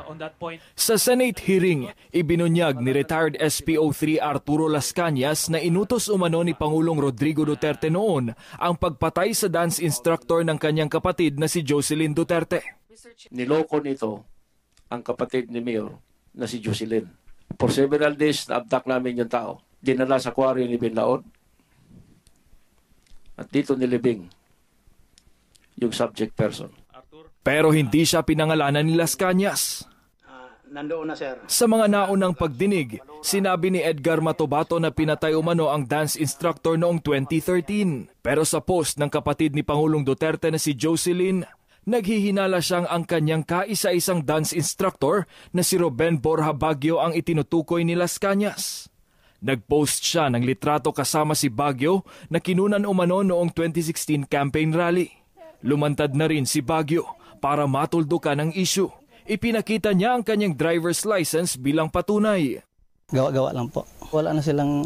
on that point. Sa Senate hearing, ibinunyag ni retired SPO3 Arturo Las Cañas na inutos umano ni Pangulong Rodrigo Duterte noon ang pagpatay sa dance instructor ng kanyang kapatid na si Jocelyn Duterte. Niloko nito ang kapatid ni Mayor na si Jocelyn. For several days, na-abduct namin yung tao. Dinala sa quarry ni Binlaon. At dito nilibing yung subject person. Pero hindi siya pinangalanan ni Las Cañas. Nandoon na, sir. Sa mga naunang pagdinig, sinabi ni Edgar Matobato na pinatay umano ang dance instructor noong 2013. Pero sa post ng kapatid ni Pangulong Duterte na si Jocelyn, naghihinala siyang ang kanyang kaisa-isang dance instructor na si Ruben Borja Baguio ang itinutukoy ni Las Cañas. Nagpost siya ng litrato kasama si Baguio na kinunan umano noong 2016 campaign rally. Lumantad na rin si Baguio para matuldukan ang issue. Ipinakita niya ang kanyang driver's license bilang patunay. Gawa-gawa lang po. Wala na silang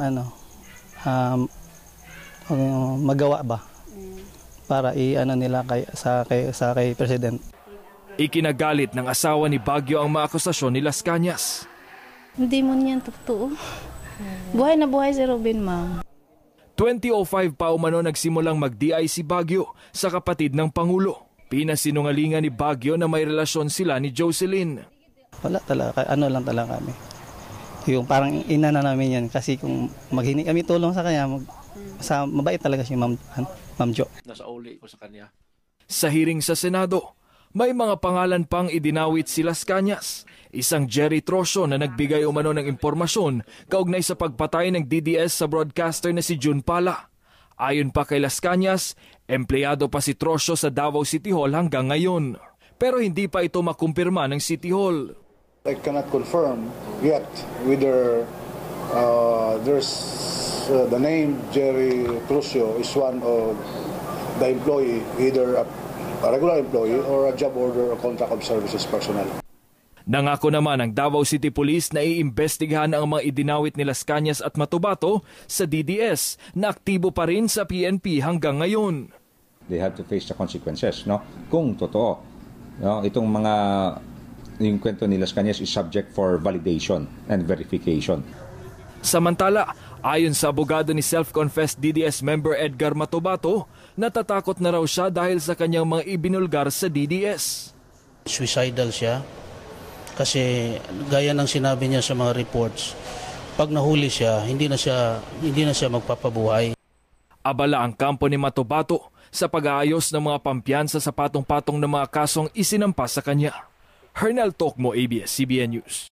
magawa ba para nila kay President. Ikinagalit ng asawa ni Baguio ang mga akusasyon ni Las Cañas. Hindi mo niyan totoo. Buhay na buhay si Ruben, ma'am. 2005 pa umano nagsimulang mag-DI si Baguio sa kapatid ng Pangulo. Pinasinungalingan ni Baguio na may relasyon sila ni Jocelyn. Wala talaga, lang talaga kami. Yung parang ina na namin yan kasi kung maghingi kami tulong sa kanya, mabait talaga si Ma'am Jo. Nasa uli ko sa kanya. Sa hearing sa Senado, may mga pangalan pang idinawit si Las Cañas. Isang Jerry Trosio na nagbigay umano ng impormasyon kaugnay sa pagpatay ng DDS sa broadcaster na si June Pala. Ayon pa kay Las Cañas, empleyado pa si Trosio sa Davao City Hall hanggang ngayon. Pero hindi pa ito makumpirma ng City Hall. I cannot confirm yet whether there's the name Jerry Trosio is one of the employee, either a regular employee or a job order or contract of services personnel. Nangako naman ang Davao City Police na iimbestigahan ang mga idinawit ni Las Cañas at Matobato sa DDS na aktibo pa rin sa PNP hanggang ngayon. They have to face the consequences, no? Kung totoo, no, itong mga yung kwento ni Las Cañas is subject for validation and verification. Samantala, ayon sa abogado ni self-confessed DDS member Edgar Matobato, natatakot na raw siya dahil sa kanyang mga ibinulgar sa DDS. Suicidal siya kasi gaya ng sinabi niya sa mga reports, pag nahuli siya, hindi na siya magpapabuhay. Abala ang kampo ni Matobato sa pag-aayos ng mga pampiyansa sa patong-patong ng mga kasong isinampas sa kanya. Hernel Tokmo, ABS-CBN News.